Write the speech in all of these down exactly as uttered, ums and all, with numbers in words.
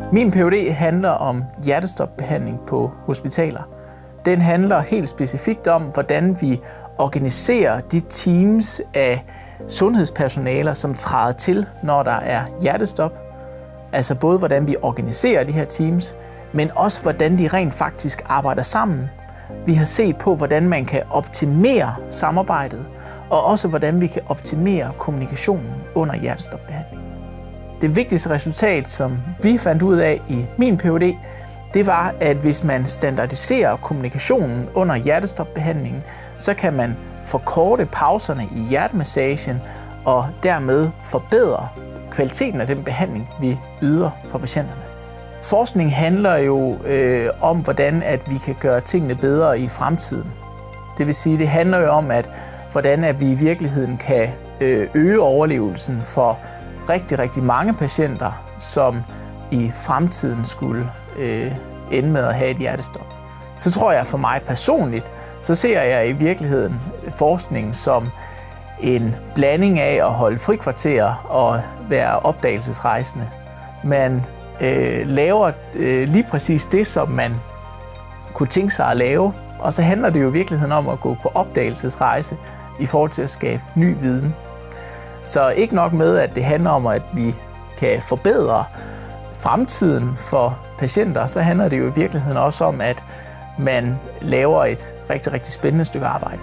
Min Ph.D. handler om hjertestopbehandling på hospitaler. Den handler helt specifikt om, hvordan vi organiserer de teams af sundhedspersonaler, som træder til, når der er hjertestop. Altså både hvordan vi organiserer de her teams, men også hvordan de rent faktisk arbejder sammen. Vi har set på, hvordan man kan optimere samarbejdet, og også hvordan vi kan optimere kommunikationen under hjertestopbehandling. Det vigtigste resultat, som vi fandt ud af i min Ph.D., det var, at hvis man standardiserer kommunikationen under hjertestopbehandlingen, så kan man forkorte pauserne i hjertemassagen og dermed forbedre kvaliteten af den behandling, vi yder for patienterne. Forskning handler jo øh, om, hvordan at vi kan gøre tingene bedre i fremtiden. Det vil sige, det handler jo om, at hvordan at vi i virkeligheden kan øh, øge overlevelsen for rigtig, rigtig mange patienter, som i fremtiden skulle øh, ende med at have et hjertestop. Så tror jeg for mig personligt, så ser jeg i virkeligheden forskning som en blanding af at holde frikvarter og være opdagelsesrejsende. Man øh, laver øh, lige præcis det, som man kunne tænke sig at lave, og så handler det jo i virkeligheden om at gå på opdagelsesrejse i forhold til at skabe ny viden. Så ikke nok med, at det handler om, at vi kan forbedre fremtiden for patienter, så handler det jo i virkeligheden også om, at man laver et rigtig, rigtig spændende stykke arbejde.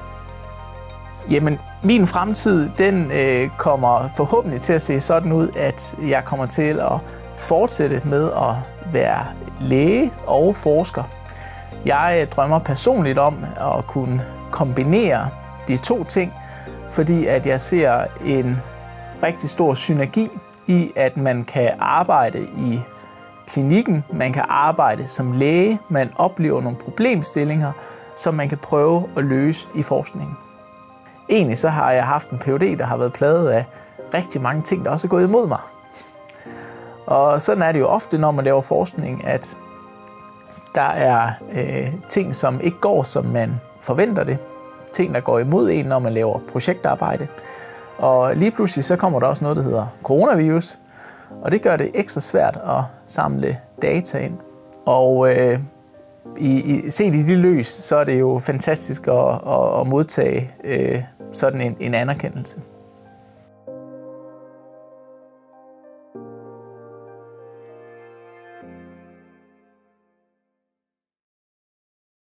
Jamen, min fremtid, den øh, kommer forhåbentlig til at se sådan ud, at jeg kommer til at fortsætte med at være læge og forsker. Jeg drømmer personligt om at kunne kombinere de to ting, fordi at jeg ser en rigtig stor synergi i, at man kan arbejde i klinikken, man kan arbejde som læge, man oplever nogle problemstillinger, som man kan prøve at løse i forskningen. Egentlig så har jeg haft en Ph.D., der har været plaget af rigtig mange ting, der også er gået imod mig. Og sådan er det jo ofte, når man laver forskning, at der er øh, ting, som ikke går, som man forventer det. Ting, der går imod en, når man laver projektarbejde. Og lige pludselig så kommer der også noget, der hedder coronavirus. Og det gør det ekstra svært at samle data ind. Og øh, i, i, set i det lys, så er det jo fantastisk at, at, at modtage øh, sådan en, en anerkendelse.